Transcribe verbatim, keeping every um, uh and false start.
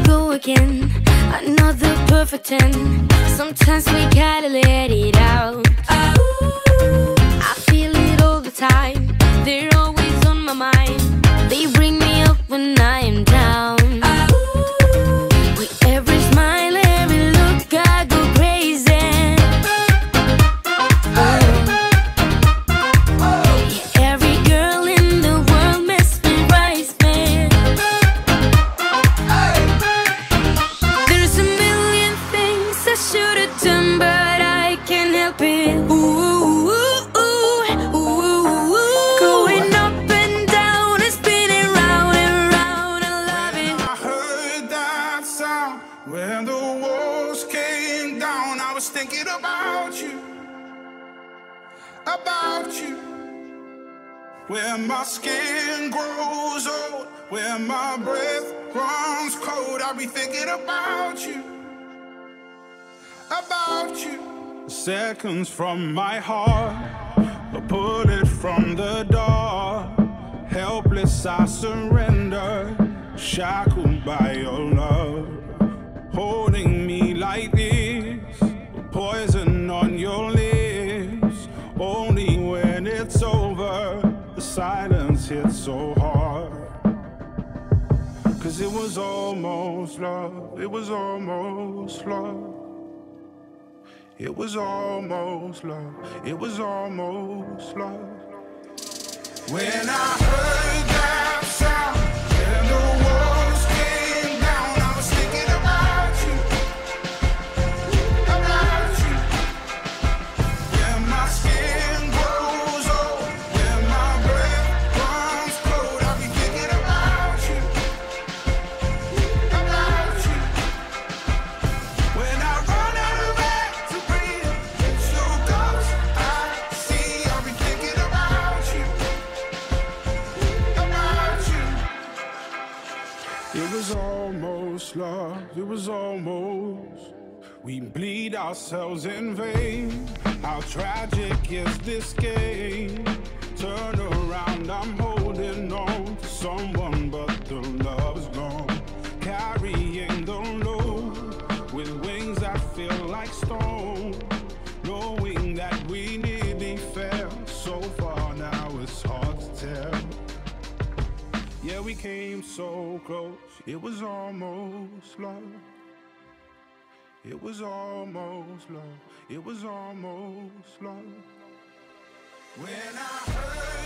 go again, another perfect ten. Sometimes we gotta let it out. Oh, I feel it all the time. They're always on my mind. They bring me up when I am down. Oh, with every smile, every look, I go crazy. Oh, yeah, every girl in the world mesmerizes me. There's a million things I should have done, but I can't help it. Ooh, ooh, ooh, ooh, ooh. Going up and down and spinning round and round, I love it. I heard that sound when the walls came down. I was thinking about you, about you. Where my skin grows old, where my breath runs cold, I'll be thinking about you, about you. Seconds from my heart, a bullet from the dark. Helpless I surrender, shackled by your love. Holding me like this, poison on your lips. Only when it's over, the silence hits so hard. Cause it was almost love, it was almost love. It was almost love, it was almost love. When I heard that sound, when the walls came down, I was thinking about you, about you. When my skin grows old, when my breath runs cold, I'll be thinking about you, about you. When I run out of air to breathe, it's your ghost I see, I'll be thinking about you, about you. It was almost love, it was almost. We bleed ourselves in vain. How tragic is this game? Turn around, I'm holding on to someone, but the love is gone. Carrying the load with wings that feel like stone. Knowing that we nearly fell so far, now it's hard to tell. Yeah, we came so close, it was almost love. It was almost love, it was almost love. When I heard